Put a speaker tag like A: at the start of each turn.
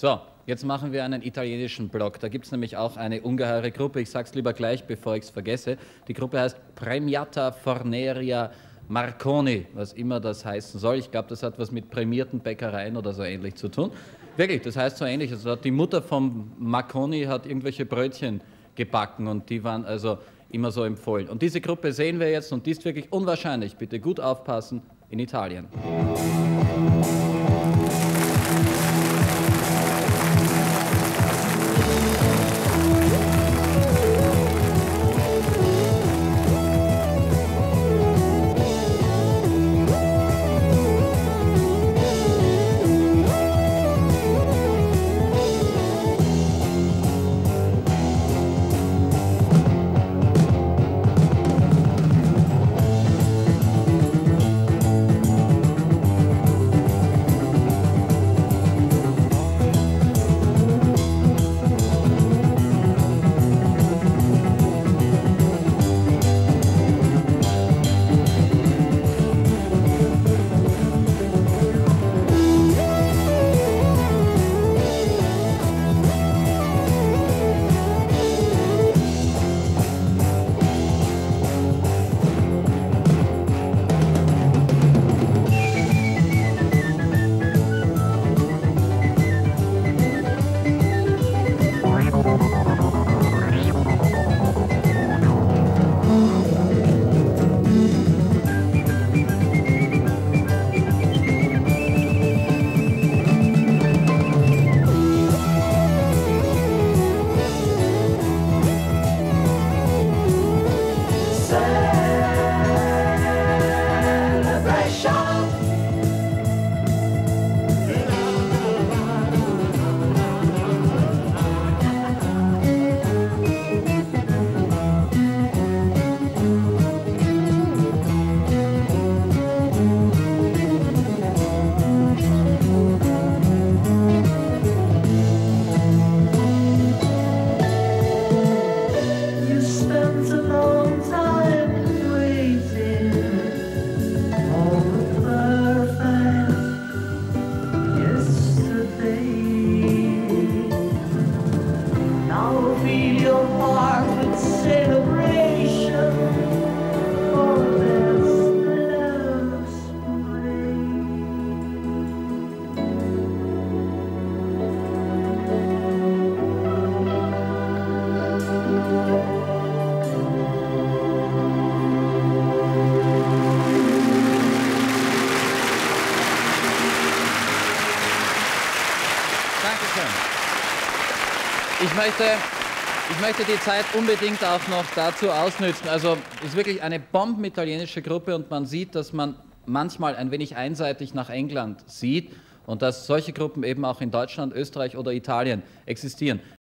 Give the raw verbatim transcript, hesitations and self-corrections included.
A: So, jetzt machen wir einen italienischen Block. Da gibt es nämlich auch eine ungeheure Gruppe. Ich sage es lieber gleich, bevor ich es vergesse. Die Gruppe heißt Premiata Forneria Marconi, was immer das heißen soll. Ich glaube, das hat was mit prämierten Bäckereien oder so ähnlich zu tun. Wirklich, das heißt so ähnlich. Also die Mutter vom Marconi hat irgendwelche Brötchen gebacken und die waren also immer so empfohlen. Und diese Gruppe sehen wir jetzt und die ist wirklich unwahrscheinlich. Bitte gut aufpassen, in Italien. Ich möchte, ich möchte die Zeit unbedingt auch noch dazu ausnützen. Also es ist wirklich eine bomben-italienische Gruppe und man sieht, dass man manchmal ein wenig einseitig nach England sieht und dass solche Gruppen eben auch in Deutschland, Österreich oder Italien existieren.